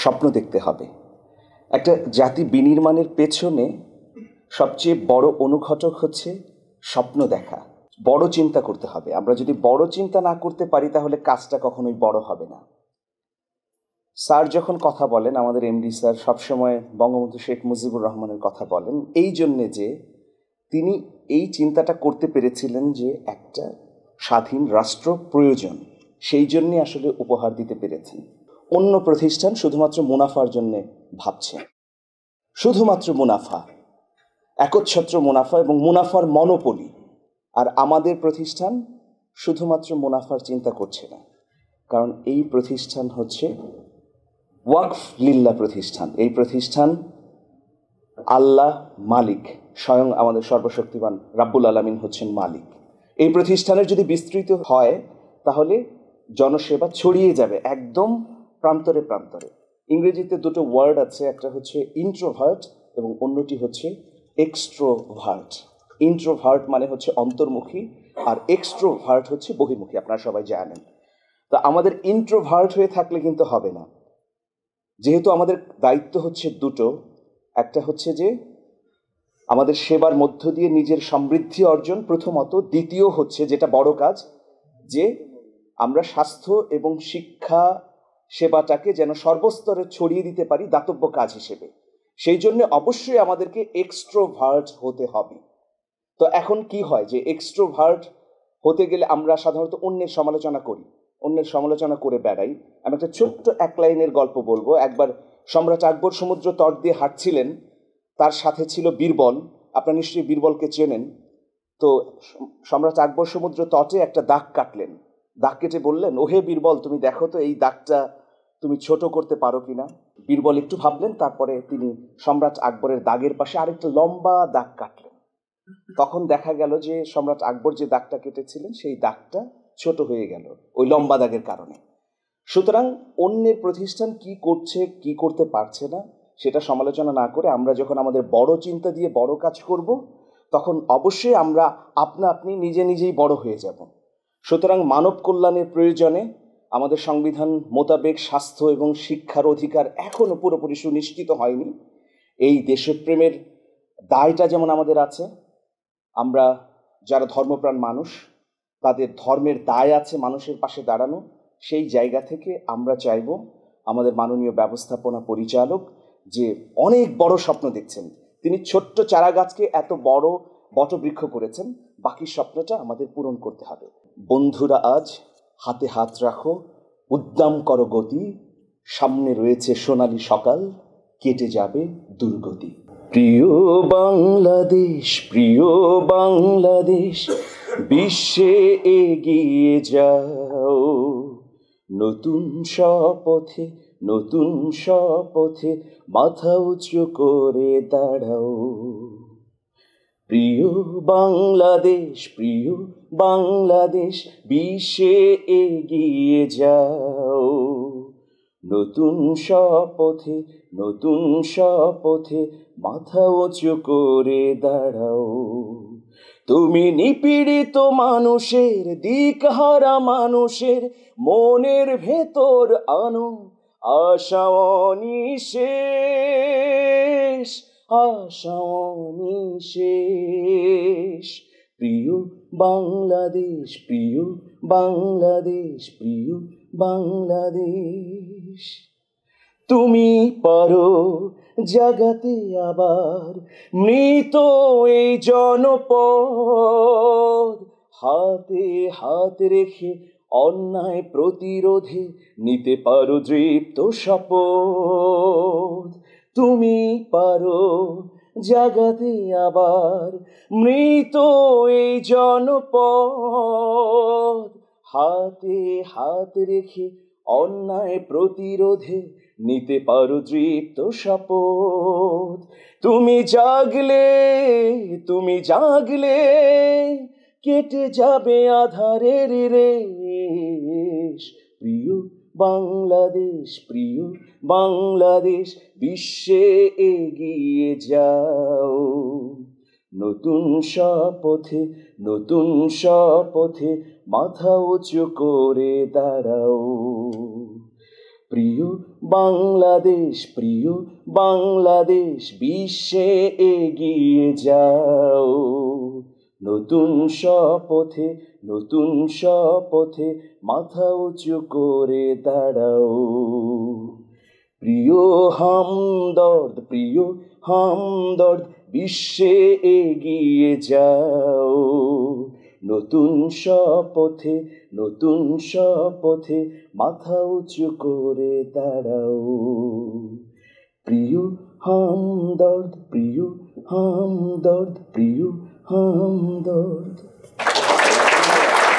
স্বপ্ন দেখতে হবে। একটা জাতি বিনির্মাণের পেছনে সবচেয়ে বড় অনুঘটক হচ্ছে স্বপ্ন দেখা। বড় চিন্তা করতে হবে। আমরা যদি বড় চিন্তা না করতে পারি তাহলে কাজটা কখনোই বড় হবে না। স্যার যখন কথা বলেন, আমাদের এমডি স্যার সবসময় বঙ্গবন্ধু শেখ মুজিবুর রহমানের কথা বলেন, এই জন্যে যে তিনি এই চিন্তাটা করতে পেরেছিলেন যে একটা স্বাধীন রাষ্ট্র প্রয়োজন, সেই জন্যে আসলে উপহার দিতে পেরেছেন। অন্য প্রতিষ্ঠান শুধুমাত্র মুনাফার জন্যে ভাবছে, শুধুমাত্র মুনাফা, একচ্ছত্র মুনাফা এবং মুনাফার মনোপলি। আর আমাদের প্রতিষ্ঠান শুধুমাত্র মুনাফার চিন্তা করছে না, কারণ এই প্রতিষ্ঠান হচ্ছে ওয়াকফ লিল্লাহ প্রতিষ্ঠান। এই প্রতিষ্ঠান আল্লাহ মালিক, স্বয়ং আমাদের সর্বশক্তিমান রাব্বুল আলামিন হচ্ছেন মালিক। এই প্রতিষ্ঠানের যদি বিস্তৃত হয় তাহলে জনসেবা ছড়িয়ে যাবে একদম প্রান্তরে প্রান্তরে। ইংরেজিতে দুটো ওয়ার্ড আছে, একটা হচ্ছে ইন্ট্রোভার্ট এবং অন্যটি হচ্ছে এক্সট্রোভার্ট। ইন্ট্রোভার্ট মানে হচ্ছে অন্তর্মুখী, আর এক্সট্রোভার্ট হচ্ছে বহির্মুখী, আপনারা সবাই জানেন। তো আমাদের ইন্ট্রোভার্ট হয়ে থাকলে কিন্তু হবে না, যেহেতু আমাদের দায়িত্ব হচ্ছে দুটো। একটা হচ্ছে যে আমাদের সেবার মধ্য দিয়ে নিজের সমৃদ্ধি অর্জন প্রথমত, দ্বিতীয় হচ্ছে যেটা বড় কাজ, যে আমরা স্বাস্থ্য এবং শিক্ষা সেবাটাকে যেন সর্বস্তরে ছড়িয়ে দিতে পারি দাতব্য কাজ হিসেবে। সেই জন্য অবশ্যই আমাদেরকে এক্সট্রোভার্ট হতে হবে। তো এখন কি হয় যে এক্সট্রোভার্ট হতে গেলে আমরা সাধারণত অন্যের সমালোচনা করি, অন্যের সমালোচনা করে বেড়াই। আমি একটা ছোট্ট এক লাইনের গল্প বলবো। একবার সম্রাট আকবর সমুদ্র তট দিয়ে হাঁটছিলেন, তার সাথে ছিল বীরবল। আপনারা নিশ্চয়ই বীরবলকে চেনেন। তো সম্রাট আকবর সমুদ্র তটে একটা দাগ কাটলেন। দাগ কেটে বললেন, ওহে বীরবল, তুমি দেখো তো এই দাগটা তুমি ছোট করতে পারো কিনা। বীরবল একটু ভাবলেন, তারপরে তিনি সম্রাট আকবরের দাগের পাশে আরেকটা লম্বা দাগ কাটলেন। তখন দেখা গেল যে সম্রাট আকবর যে দাগটা কেটেছিলেন সেই দাগটা ছোট হয়ে গেল ওই লম্বা দাগের কারণে। সুতরাং অন্যের প্রতিষ্ঠান কি করছে কি করতে পারছে না সেটা সমালোচনা না করে আমরা যখন আমাদের বড় চিন্তা দিয়ে বড় কাজ করব, তখন অবশ্যই আমরা আপনা আপনি নিজে নিজেই বড় হয়ে যাব। সুতরাং মানব কল্যাণের প্রয়োজনে আমাদের সংবিধান মোতাবেক স্বাস্থ্য এবং শিক্ষার অধিকার এখনো পুরোপুরি সুনিশ্চিত হয়নি। এই দেশপ্রেমের দায়টা যেমন আমাদের আছে, আমরা যারা ধর্মপ্রাণ মানুষ তাদের ধর্মের দায় আছে মানুষের পাশে দাঁড়ানো। সেই জায়গা থেকে আমরা চাইব আমাদের মাননীয় ব্যবস্থাপনা পরিচালক যে অনেক বড় স্বপ্ন দেখছেন, তিনি ছোট্ট চারা গাছকে এত বড় বটবৃক্ষ করেছেন, বাকি স্বপ্নটা আমাদের পূরণ করতে হবে। বন্ধুরা, আজ হাতে হাত রাখো, উদ্দাম করো গতি, সামনে রয়েছে সোনালী সকাল, কেটে যাবে দুর্গতি। প্রিয় বাংলাদেশ, প্রিয় বাংলাদেশ, বিশ্বে এগিয়ে যাও, নতুন শপথে, নতুন শপথে মাথা উঁচু করে দাঁড়াও। প্রিয় বাংলাদেশ, প্রিয় বাংলাদেশ, বিশ্বে এগিয়ে যাও, নতুন শপথে, নতুন শপথে মাথা উঁচু করে দাঁড়াও। তুমি নিপীড়িত মানুষের, দিকহারা মানুষের মনের ভেতর আনো আশা অনিশেষ, আশা অনিশেষ। প্রিয় বাংলাদেশ, প্রিয় বাংলাদেশ, প্রিয় বাংলাদেশ। তুমি পারো জাগাতে আবার মৃত এই জনপদ, হাতে হাত রেখে অন্যায় প্রতিরোধে নিতে পারো দৃপ্ত শপথ। তুমি পারো জাগাতে আবার মৃত এই জনপদ, হাতে হাত রেখে অন্যায় প্রতিরোধে নিতে পারো দৃপ্ত শপথ। তুমি জাগলে, তুমি জাগলে কেটে যাবে আধারের রেশ। প্রিয় বাংলাদেশ, প্রিয় বাংলাদেশ, বিশ্বে এগিয়ে যাও, নতুন শপথে, নতুন শপথে মাথা উঁচু করে দাঁড়াও। প্রিয় বাংলাদেশ প্রিয় বাংলাদেশ, বিশ্বে এগিয়ে যাও নতুন শপথে, নতুন শপথে মাথা উঁচু করে দাঁড়াও। প্রিয় হামদর্দ, প্রিয় হামদর্দ, বিশ্বে এগিয়ে যাও নতুন শপথে, নতুন শপথে মাথা উঁচু করে দাঁড়াও। প্রিয় হামদর্দ, প্রিয় হামদর্দ, প্রিয় হামদর্দ।